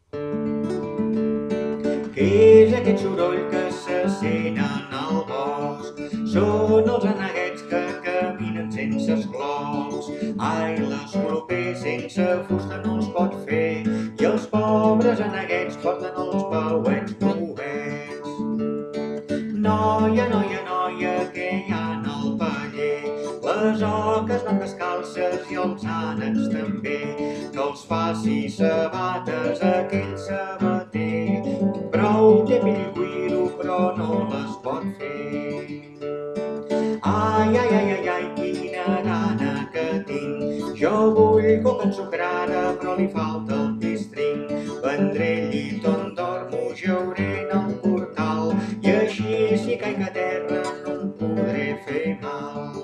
Què és aquest soroll que se sent en el bosc? Són els aneguets que caminen sense esclops. Ai, l'escloper sense fusta no els pot fer, i els pobres aneguets porten els pauets nouets. Noia, noia, noia, què hi ha en el paller? Les oques van descalces i els ànecs també, que els faci sabates aquell sabater. Prou té pell i cuiro, però no les pot fer. Ai, ai, ai, ai, ai, quina gana que tinc. Jo vull coca ensucrada, però li falta el pistring. Vendré el llit on dormo, jauré en el portal, i així si caic a terra no em podré fer mal.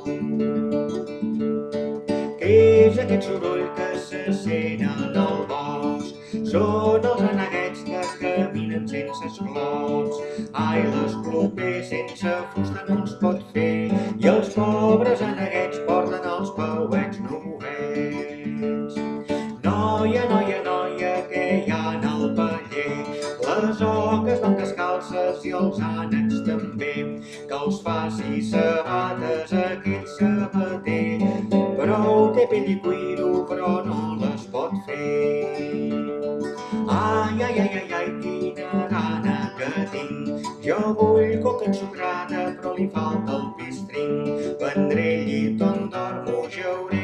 Què és aquest soroll que se sent en el bosc? Són els aneguets que caminen sense esclops. Ai, l'escloper sense fusta no ens pot fer, i els pobres aneguets porten els pauets nouets. Noia, noia, noia, què hi ha en el paller? Les oques van descalces i els ànecs també, que els faci sabates aquell sabater. Prou té pell i cuiro, però no les pot fer. Ai, ai, ai, ai, ai, quina gana que tinc. Jo vull coca ensucrada, però li falta el pistring. Vendré el llit on dormo, jauré